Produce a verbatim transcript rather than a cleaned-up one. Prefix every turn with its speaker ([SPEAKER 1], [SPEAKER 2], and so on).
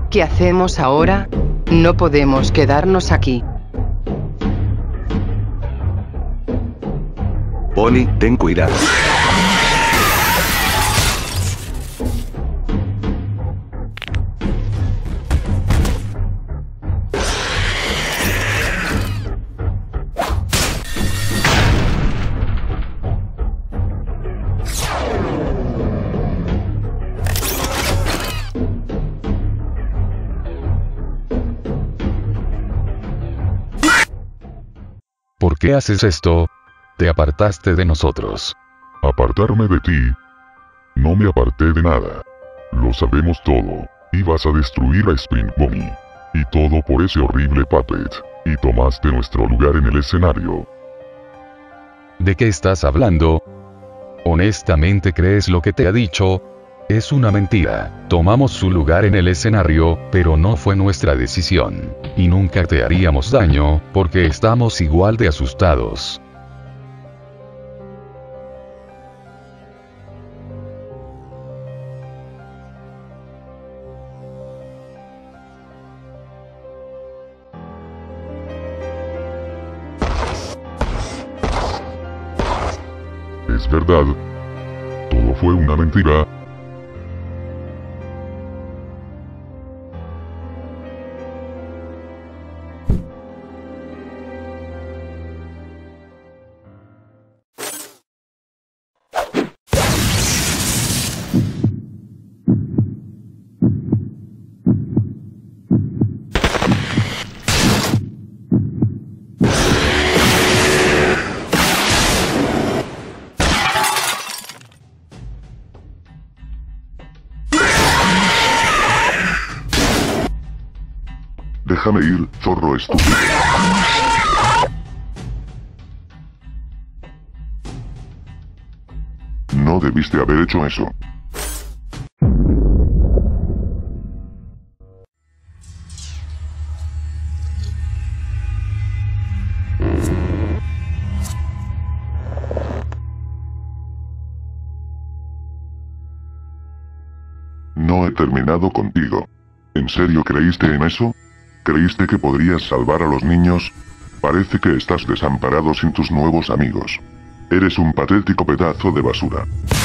[SPEAKER 1] ¿Qué hacemos ahora? No podemos quedarnos aquí.
[SPEAKER 2] Bonnie, ten cuidado.
[SPEAKER 3] ¿Por qué haces esto? Te apartaste de nosotros.
[SPEAKER 4] ¿Apartarme de ti? No me aparté de nada. Lo sabemos todo. Ibas a destruir a Spring Bonnie. Y todo por ese horrible Puppet. Y tomaste nuestro lugar en el escenario.
[SPEAKER 3] ¿De qué estás hablando? ¿Honestamente crees lo que te ha dicho? Es una mentira. Tomamos su lugar en el escenario, pero no fue nuestra decisión. Y nunca te haríamos daño, porque estamos igual de asustados.
[SPEAKER 4] Es verdad. Todo fue una mentira. Déjame ir, zorro estúpido. No debiste haber hecho eso. No he terminado contigo. ¿En serio creíste en eso? ¿Creíste que podrías salvar a los niños? Parece que estás desamparado sin tus nuevos amigos. Eres un patético pedazo de basura.